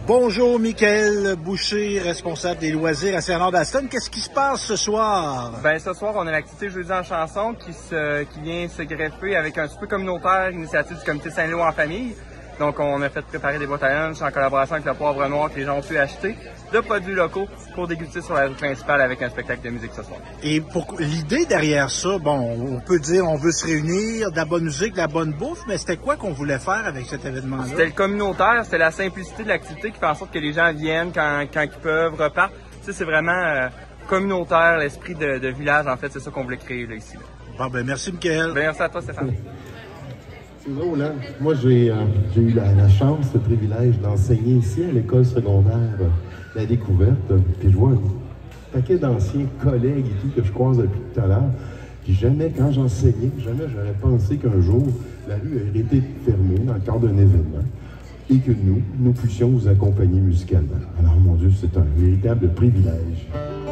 Bonjour, Michael Boucher, responsable des loisirs à Saint-Léonard-d'Aston. Qu'est-ce qui se passe ce soir? Ben, ce soir, on a l'activité Jeudi en chanson qui vient se greffer avec un souper communautaire, initiative du comité Saint-Léo en famille. Donc, on a fait préparer des boîtes à lunch en collaboration avec le Poivre Noir que les gens ont pu acheter de produits locaux pour déguster sur la rue principale avec un spectacle de musique ce soir. Et pour l'idée derrière ça, bon, on peut dire on veut se réunir, de la bonne musique, de la bonne bouffe, mais c'était quoi qu'on voulait faire avec cet événement-là? C'était le communautaire, c'était la simplicité de l'activité qui fait en sorte que les gens viennent quand ils peuvent, repartent. Tu sais, c'est vraiment communautaire, l'esprit de village, en fait, c'est ça qu'on voulait créer là, ici. Là. Bon, ben merci, Michael. Ben, merci à toi, Stéphane. C'est drôle, hein? Moi, j'ai eu la chance, le privilège d'enseigner ici à l'école secondaire La Découverte. Puis je vois un paquet d'anciens collègues et tout que je croise depuis tout à l'heure. Puis jamais, quand j'enseignais, jamais j'aurais pensé qu'un jour, la rue aurait été fermée dans le cadre d'un événement et que nous puissions vous accompagner musicalement. Alors, mon Dieu, c'est un véritable privilège.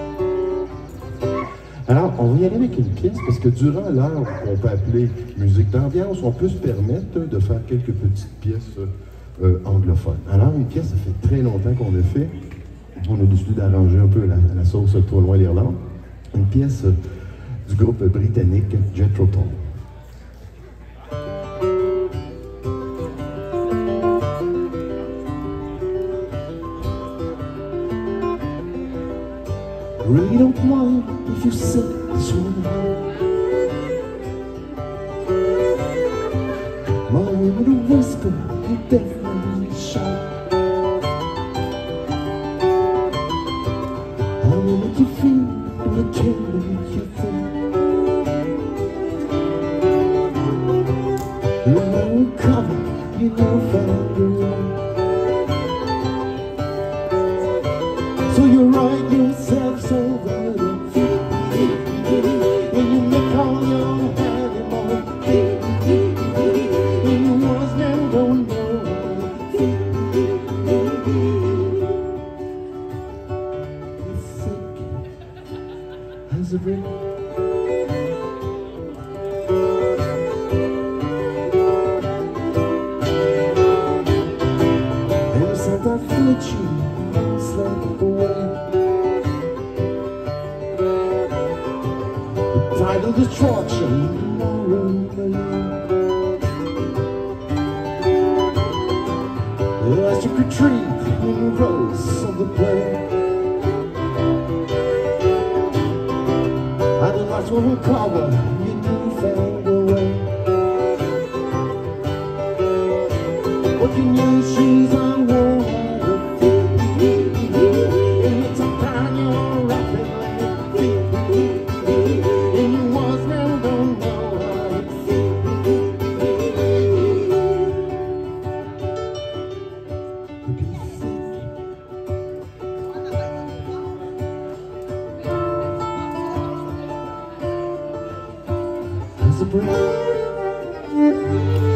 Alors, on va y aller avec une pièce, parce que durant l'heure qu'on peut appeler musique d'ambiance, on peut se permettre de faire quelques petites pièces anglophones. Alors, une pièce, ça fait très longtemps qu'on l'a fait. On a décidé d'arranger un peu la sauce trop loin l'Irlande. Une pièce du groupe britannique Jethro Tull. Really don't mind if you sit this one out. My woman will whisper, you definitely shout. I will make you feel, and I can make you think. When I will cover, you never find the way. So you write yourself so that it feels, and you make all your animals feel, and you was never don't know how it feels. It's sick as a brick. And Santa Felici slip away. The tide of destruction, as you retreat in the rows of the play. And the lights will recover, you do fade away. What can you she's on war? As a breath